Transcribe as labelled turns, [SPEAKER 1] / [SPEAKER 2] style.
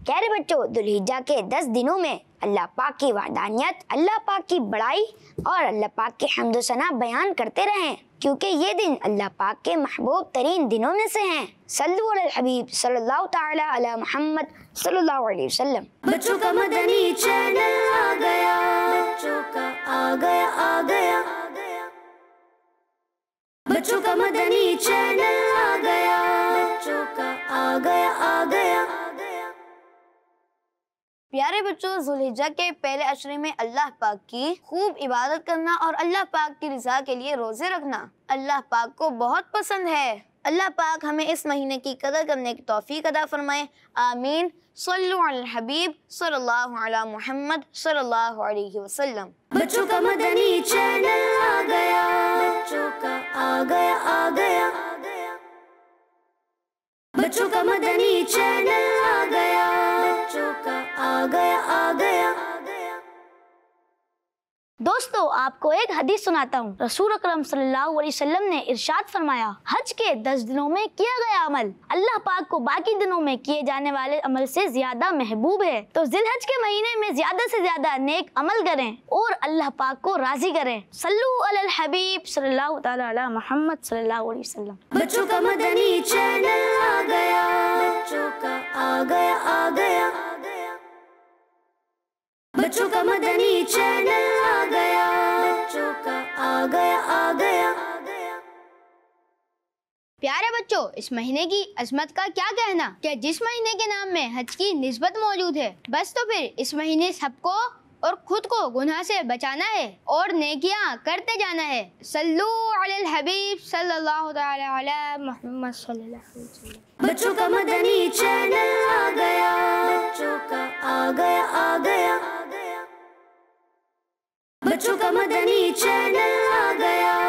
[SPEAKER 1] प्यारे बच्चों, दुल्हिज्जा के 10 दिनों में अल्लाह पाक की वादानियत, अल्लाह पाक की बड़ाई और अल्लाह पाक की हम्द सना बयान करते रहें, क्योंकि ये दिन अल्लाह पाक के महबूब तरीन दिनों में से हैं। सल्लु अलल हबीब सल्लल्लाहु ताला अला मुहम्मद सल्लल्लाहु अलैहि वसल्लम।
[SPEAKER 2] बच्चों का मदनी चैनल आ गया, बच्चों का आ गया, आ गया। बच्चों का मदनी चैनल आ गया, बच्चों का आ गया, आ गया।
[SPEAKER 3] प्यारे बच्चों, ज़ुल्हिज्जा के पहले अशरे में अल्लाह पाक की खूब इबादत करना और अल्लाह पाक की रज़ा के लिए रोज़े रखना अल्लाह पाक को बहुत पसंद है। अल्लाह पाक हमें इस महीने की कदर करने की तौफीक अता फरमाए। आमीन। सल्लु अलल हबीब सल्लल्लाहु अला मुहम्मद सल्लल्लाहु अलैहि वसल्लम।
[SPEAKER 2] बच्चों का मदनी चैनल आ गया, बच्चों का आ गया, आ गया। बच्चों का मदनी चैनल आ गया, बच्चों का आ गया, आ गया।
[SPEAKER 1] दोस्तों, आपको एक हदीस सुनाता हूँ। रसूल अकरम सल्लल्लाहु अलैहि वसल्लम ने इरशाद फरमाया, हज के 10 दिनों में किया गया अमल अल्लाह पाक को बाकी दिनों में किए जाने वाले अमल से ज्यादा महबूब है। तो जिलहज के महीने में ज्यादा से ज्यादा नेक अमल करें और अल्लाह पाक को राजी करें। सल्लु अलल हबीब सल्लल्लाहु ताला अला मुहम्मद सल्लल्लाहु अलैहि वसल्लम।
[SPEAKER 2] बच्चों का मदनी चैनल आ गया, बच्चों का आ गया, आ गया। बच्चों का मदनी चैनल आ गया, बच्चों का आ गया, आ गया।
[SPEAKER 3] प्यारे बच्चों, इस महीने की अजमत का क्या कहना। क्या जिस महीने के नाम में हज की निस्बत मौजूद है, बस तो फिर इस महीने सबको और खुद को गुनाह से बचाना है और नेकियां करते जाना है। सल्लु अलल हबीब सल्लल्लाहु ताला अला मुहम्मद सल्लल्लाहु अलैहि वसल्लम।
[SPEAKER 2] बच्चों का मदनी चैनल आ गया, बच्चों का आ गया, आ गया। बच्चों का मदनी चैनल आ गया,